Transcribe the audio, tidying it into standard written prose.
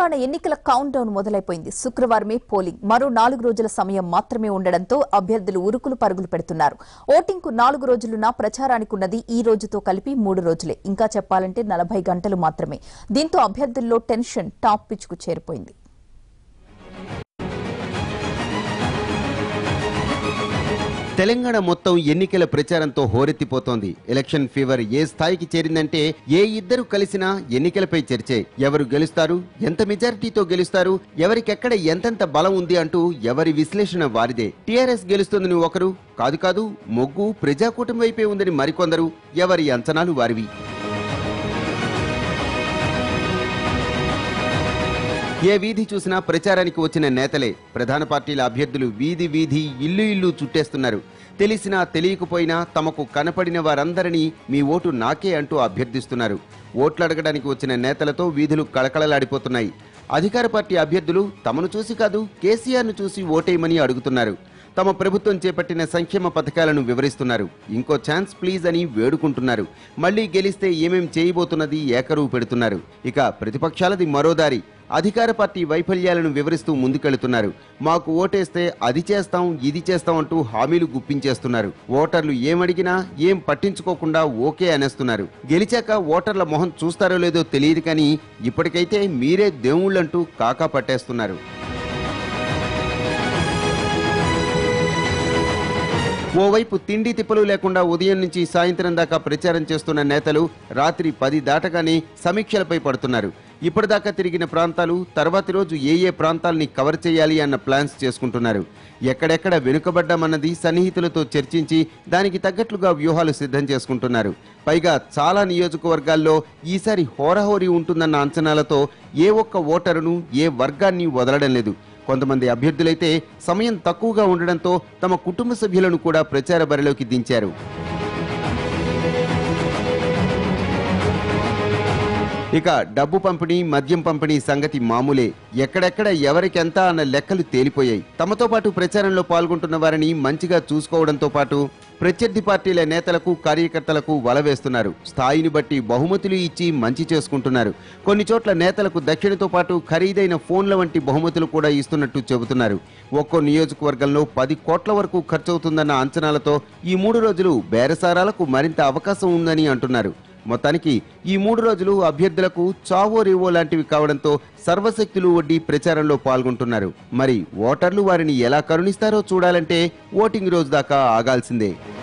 తెలంగాణ ఎన్నికల countdown మొదలైపోయింది. శుక్రవారమే పోలింగ్. మరో 4 రోజుల సమయం మాత్రమే ఉండడంతో అభ్యర్థులు ఉరుకులు పరుగులు పెడుతున్నారు. ఓటింగ్ కు 4 రోజులున్నా ప్రచారానికి ఉన్నది ఈ రోజుతో కలిపి 3 రోజులే. ఇంకా చెప్పాలంటే 40 గంటలు మాత్రమే. దీంతో అభ్యర్థుల్లో టెన్షన్ టాప్ పిచ్ కు చేరిపోయింది. తెలంగాణ మొత్తం ఎన్నికల ప్రచారంతో హోరెత్తిపోతోంది. ఎలక్షన్ ఫీవర్ ఏ స్థాయికి చేరిందంటే ఏ ఇద్దరు కలిసినా ఎన్నికలపై చర్చే. ఎవరు గెలుస్తారు, ఎంత మెజారిటీతో గెలుస్తారు, ఎవరికెక్కడ ఎంతెంత బలం ఉంది అంటూ ఎవరి విశ్లేషణ వారిదే. టీఆర్ఎస్ గెలుస్తుందని ఒకరు, కాదు మొగ్గు ప్రజాకూటమి వైపే ఉందని మరికొందరు, ఎవరి అంచనాలు వారివి. ఏ వీధి చూసినా ప్రచారానికి వచ్చిన నేతలే. ప్రధాన పార్టీల అభ్యర్థులు వీధి వీధి ఇల్లు చుట్టేస్తున్నారు. తెలిసినా తెలియకపోయినా తమకు కనపడిన వారందరినీ మీ ఓటు నాకే అంటూ అభ్యర్థిస్తున్నారు. ఓట్లు అడగడానికి వచ్చిన నేతలతో వీధులు కళకళలాడిపోతున్నాయి. అధికార పార్టీ అభ్యర్థులు తమను చూసి కాదు, కేసీఆర్ను చూసి ఓటేయమని అడుగుతున్నారు. తమ ప్రభుత్వం చేపట్టిన సంక్షేమ పథకాలను వివరిస్తున్నారు. ఇంకో ఛాన్స్ ప్లీజ్ అని వేడుకుంటున్నారు. మళ్లీ గెలిస్తే ఏమేం చేయబోతున్నది ఏకరువు పెడుతున్నారు. ఇక ప్రతిపక్షాలది మరో దారి. అధికార పార్టీ వైఫల్యాలను వివరిస్తూ ముందుకెళ్తున్నారు. మాకు ఓటేస్తే అది చేస్తాం, ఇది చేస్తాం అంటూ హామీలు గుప్పించేస్తున్నారు. ఓటర్లు ఏమడిగినా ఏం పట్టించుకోకుండా ఓకే అనేస్తున్నారు. గెలిచాక ఓటర్ల మొహం చూస్తారో లేదో తెలియదు కానీ ఇప్పటికైతే మీరే దేవుళ్ళంటూ కాకా పట్టేస్తున్నారు. ఓవైపు తిండి తిప్పలు లేకుండా ఉదయం నుంచి సాయంత్రం దాకా ప్రచారం చేస్తున్న నేతలు రాత్రి 10 దాటగానే సమీక్షలపై పడుతున్నారు. ఇప్పటిదాకా తిరిగిన ప్రాంతాలు, తర్వాతి రోజు ఏ ప్రాంతాలని కవర్ చేయాలి అన్న ప్లాన్స్ చేసుకుంటున్నారు. ఎక్కడెక్కడ వెనుకబడ్డామన్నది సన్నిహితులతో చర్చించి దానికి తగ్గట్లుగా వ్యూహాలు సిద్ధం చేసుకుంటున్నారు. పైగా చాలా నియోజకవర్గాల్లో ఈసారి హోరాహోరీ ఉంటుందన్న అంచనాలతో ఏ ఒక్క ఓటరును, ఏ వర్గాన్ని వదలడం లేదు. కొంతమంది అభ్యర్థులైతే సమయం తక్కువగా ఉండడంతో తమ కుటుంబ సభ్యులను కూడా ప్రచార బరిలోకి దించారు. ఇక డబ్బు పంపిణీ, మద్యం పంపిణీ సంగతి మామూలే. ఎక్కడెక్కడ ఎవరికెంత అన్న లెక్కలు తేలిపోయాయి. తమతో పాటు ప్రచారంలో పాల్గొంటున్న వారిని మంచిగా చూసుకోవడంతో పాటు ప్రత్యర్థి పార్టీల నేతలకు, కార్యకర్తలకు వలవేస్తున్నారు. స్థాయిని బట్టి బహుమతులు ఇచ్చి మంచి చేసుకుంటున్నారు. కొన్ని చోట్ల నేతలకు దక్షిణతో పాటు ఖరీదైన ఫోన్ల వంటి బహుమతులు కూడా ఇస్తున్నట్టు చెబుతున్నారు. ఒక్కో నియోజకవర్గంలో 10 కోట్ల వరకు ఖర్చవుతుందన్న అంచనాలతో ఈ 3 రోజులు బేరసారాలకు మరింత అవకాశం ఉందని అంటున్నారు. మొత్తానికి ఈ 3 రోజులు అభ్యర్థులకు చావో రేవో లాంటివి కావడంతో సర్వశక్తులు ఒడ్డి ప్రచారంలో పాల్గొంటున్నారు. మరి ఓటర్లు వారిని ఎలా కరుణిస్తారో చూడాలంటే ఓటింగ్ రోజు దాకా ఆగాల్సిందే.